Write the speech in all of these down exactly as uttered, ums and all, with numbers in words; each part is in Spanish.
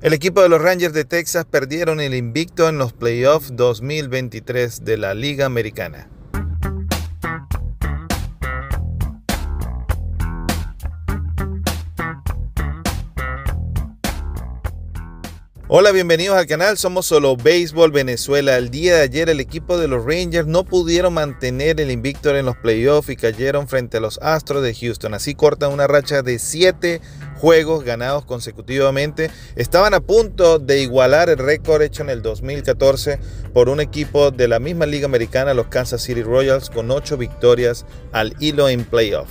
El equipo de los Rangers de Texas perdieron el invicto en los playoffs dos mil veintitrés de la Liga Americana. Hola, bienvenidos al canal, somos Solo Béisbol Venezuela. El día de ayer el equipo de los Rangers no pudieron mantener el invicto en los playoffs y cayeron frente a los Astros de Houston. Así cortan una racha de siete juegos ganados consecutivamente. Estaban a punto de igualar el récord hecho en el dos mil catorce por un equipo de la misma Liga Americana, los Kansas City Royals, con ocho victorias al hilo en playoff.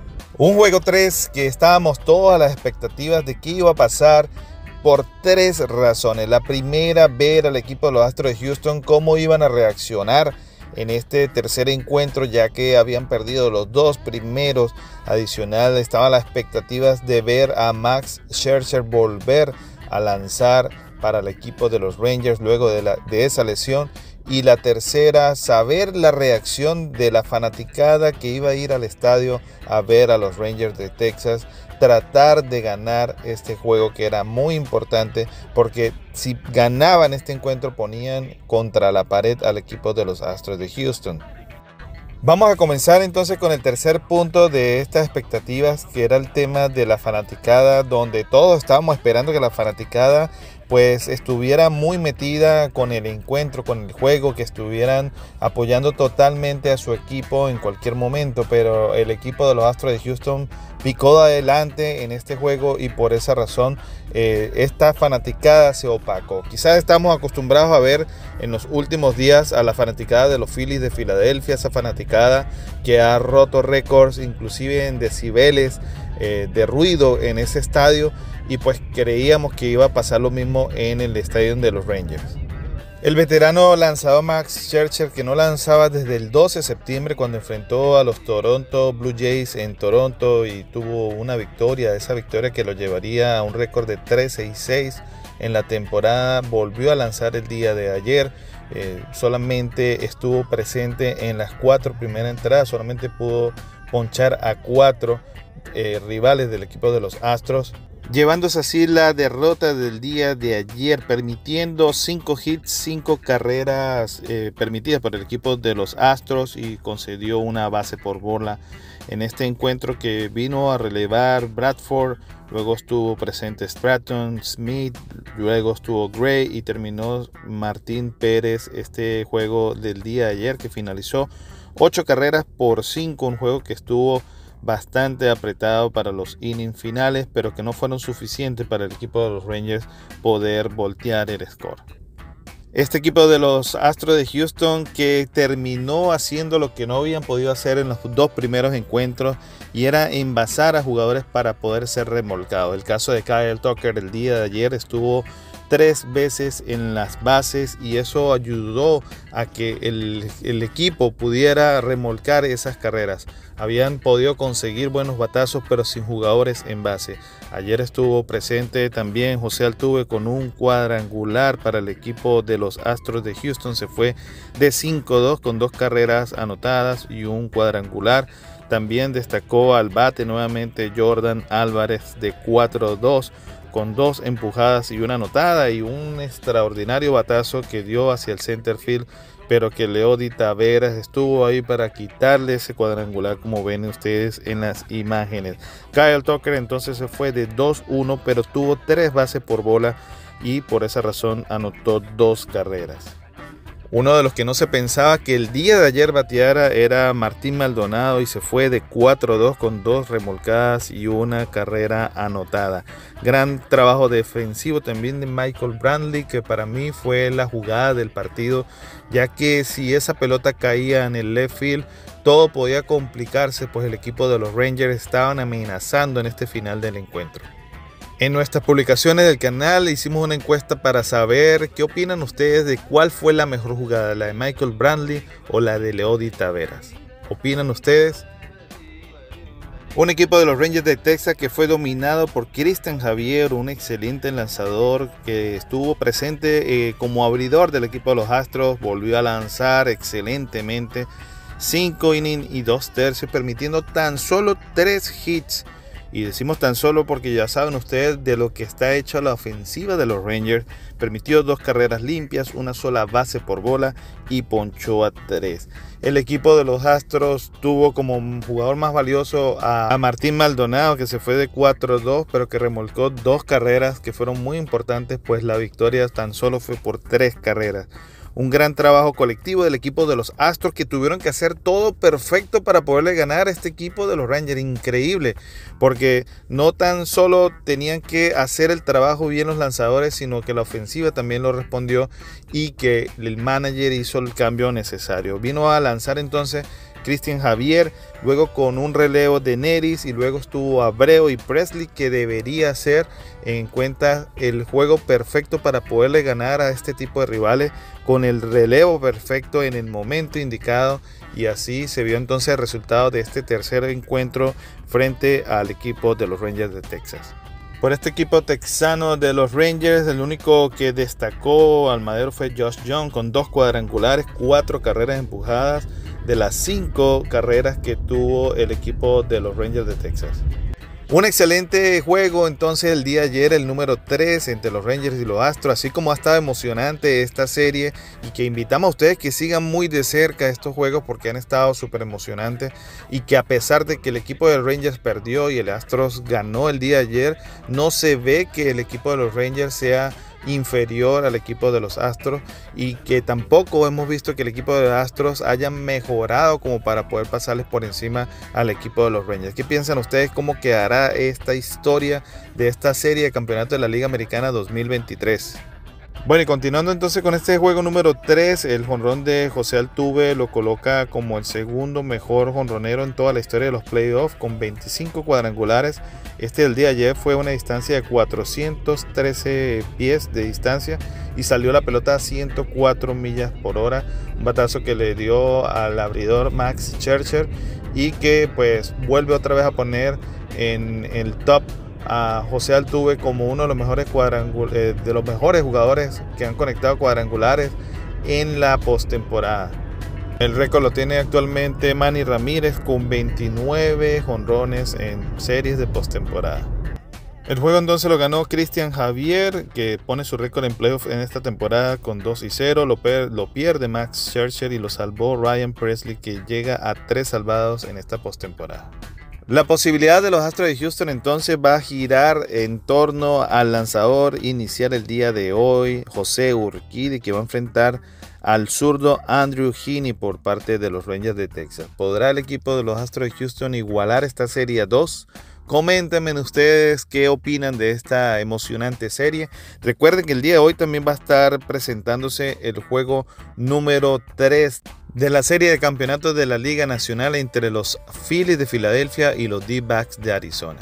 Un juego tres que estábamos todas las expectativas de qué iba a pasar, por tres razones. La primera, ver al equipo de los Astros de Houston cómo iban a reaccionar en este tercer encuentro, ya que habían perdido los dos primeros. Adicional, estaban las expectativas de ver a Max Scherzer volver a lanzar para el equipo de los Rangers luego de, la, de esa lesión. Y la tercera, saber la reacción de la fanaticada que iba a ir al estadio a ver a los Rangers de Texas, tratar de ganar este juego, que era muy importante, porque si ganaban este encuentro ponían contra la pared al equipo de los Astros de Houston. Vamos a comenzar entonces con el tercer punto de estas expectativas, que era el tema de la fanaticada, donde todos estábamos esperando que la fanaticada pues estuviera muy metida con el encuentro, con el juego, que estuvieran apoyando totalmente a su equipo en cualquier momento, pero el equipo de los Astros de Houston picó de adelante en este juego y por esa razón eh, esta fanaticada se opacó. Quizás estamos acostumbrados a ver en los últimos días a la fanaticada de los Phillies de Filadelfia, esa fanaticada que ha roto récords inclusive en decibeles eh, de ruido en ese estadio, y pues creíamos que iba a pasar lo mismo en el estadio de los Rangers. El veterano lanzador Max Scherzer, que no lanzaba desde el doce de septiembre cuando enfrentó a los Toronto Blue Jays en Toronto y tuvo una victoria, esa victoria que lo llevaría a un récord de trece y seis en la temporada, volvió a lanzar el día de ayer. Eh, solamente estuvo presente en las cuatro primeras entradas, solamente pudo ponchar a cuatro eh, rivales del equipo de los Astros, llevándose así la derrota del día de ayer, permitiendo cinco hits, cinco carreras eh, permitidas por el equipo de los Astros, y concedió una base por bola en este encuentro que vino a relevar Bradford. Luego estuvo presente Stratton, Smith, luego estuvo Gray y terminó Martín Pérez este juego del día de ayer, que finalizó ocho carreras por cinco, un juego que estuvo bastante apretado para los innings finales, pero que no fueron suficientes para el equipo de los Rangers poder voltear el score. Este equipo de los Astros de Houston, que terminó haciendo lo que no habían podido hacer en los dos primeros encuentros, y era envasar a jugadores para poder ser remolcados. El caso de Kyle Tucker el día de ayer estuvo tres veces en las bases y eso ayudó a que el, el equipo pudiera remolcar esas carreras. Habían podido conseguir buenos batazos, pero sin jugadores en base. Ayer estuvo presente también José Altuve con un cuadrangular para el equipo de los Astros de Houston. Se fue de cinco dos con dos carreras anotadas y un cuadrangular. También destacó al bate nuevamente Jordan Álvarez de cuatro dos con dos empujadas y una anotada, y un extraordinario batazo que dio hacia el center field, pero que Leody Taveras estuvo ahí para quitarle ese cuadrangular, como ven ustedes en las imágenes. Kyle Tucker entonces se fue de dos uno, pero tuvo tres bases por bola y por esa razón anotó dos carreras. Uno de los que no se pensaba que el día de ayer bateara era Martín Maldonado, y se fue de cuatro dos con dos remolcadas y una carrera anotada. Gran trabajo defensivo también de Michael Brantley, que para mí fue la jugada del partido, ya que si esa pelota caía en el left field, todo podía complicarse, pues el equipo de los Rangers estaban amenazando en este final del encuentro. En nuestras publicaciones del canal hicimos una encuesta para saber qué opinan ustedes de cuál fue la mejor jugada, la de Michael Brantley o la de Leody Taveras. ¿Opinan ustedes? Un equipo de los Rangers de Texas que fue dominado por Cristian Javier, un excelente lanzador que estuvo presente eh, como abridor del equipo de los Astros, volvió a lanzar excelentemente, cinco innings y dos tercios, permitiendo tan solo tres hits Y decimos tan solo porque ya saben ustedes de lo que está hecha la ofensiva de los Rangers. Permitió dos carreras limpias, una sola base por bola y ponchó a tres. El equipo de los Astros tuvo como jugador más valioso a, a Martín Maldonado, que se fue de cuatro dos, pero que remolcó dos carreras que fueron muy importantes, pues la victoria tan solo fue por tres carreras. Un gran trabajo colectivo del equipo de los Astros, que tuvieron que hacer todo perfecto para poderle ganar a este equipo de los Rangers. Increíble, porque no tan solo tenían que hacer el trabajo bien los lanzadores, sino que la ofensiva también lo respondió y que el manager hizo el cambio necesario. Vino a lanzar entonces Cristian Javier, luego con un relevo de Neris, y luego estuvo Abreu y Presley, que debería ser en cuenta el juego perfecto para poderle ganar a este tipo de rivales, con el relevo perfecto en el momento indicado, y así se vio entonces el resultado de este tercer encuentro frente al equipo de los Rangers de Texas. Por este equipo texano de los Rangers, el único que destacó al madero fue Josh Jung, con dos cuadrangulares, cuatro carreras empujadas de las cinco carreras que tuvo el equipo de los Rangers de Texas. Un excelente juego entonces el día de ayer, el número tres entre los Rangers y los Astros, así como ha estado emocionante esta serie, y que invitamos a ustedes que sigan muy de cerca estos juegos porque han estado súper emocionantes, y que a pesar de que el equipo de los Rangers perdió y el Astros ganó el día de ayer, no se ve que el equipo de los Rangers sea inferior al equipo de los Astros, y que tampoco hemos visto que el equipo de los Astros haya mejorado como para poder pasarles por encima al equipo de los Rangers. ¿Qué piensan ustedes? ¿Cómo quedará esta historia de esta serie de campeonato de la Liga Americana dos mil veintitrés? Bueno, y continuando entonces con este juego número tres, el jonrón de José Altuve lo coloca como el segundo mejor jonronero en toda la historia de los playoffs, con veinticinco cuadrangulares. Este del día de ayer fue una distancia de cuatrocientos trece pies de distancia y salió la pelota a ciento cuatro millas por hora. Un batazo que le dio al abridor Max Scherzer, y que pues vuelve otra vez a poner en el top a José Altuve como uno de los mejores cuadrangul eh, de los mejores jugadores que han conectado cuadrangulares en la postemporada. El récord lo tiene actualmente Manny Ramírez con veintinueve jonrones en series de postemporada. El juego entonces lo ganó Cristian Javier, que pone su récord en playoff en esta temporada con dos y cero. Lo, lo pierde Max Scherzer y lo salvó Ryan Presley, que llega a tres salvados en esta postemporada. La posibilidad de los Astros de Houston entonces va a girar en torno al lanzador inicial el día de hoy, José Urquidy, que va a enfrentar al zurdo Andrew Heaney por parte de los Rangers de Texas. ¿Podrá el equipo de los Astros de Houston igualar esta serie a dos? Coméntenme ustedes qué opinan de esta emocionante serie. Recuerden que el día de hoy también va a estar presentándose el juego número tres de la serie de campeonatos de la Liga Nacional entre los Phillies de Filadelfia y los D-backs de Arizona.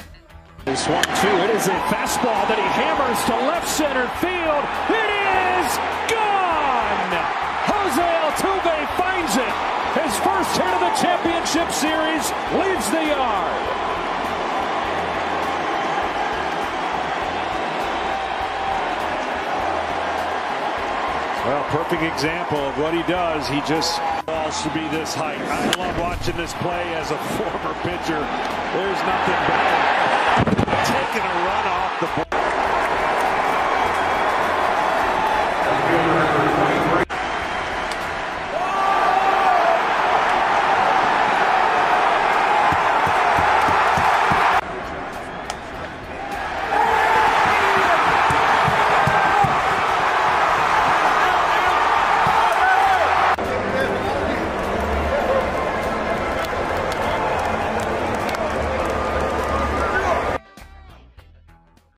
Well, perfect example of what he does. He just balls to be this height. I love watching this play as a former pitcher. There's nothing better. Taking a run off the board.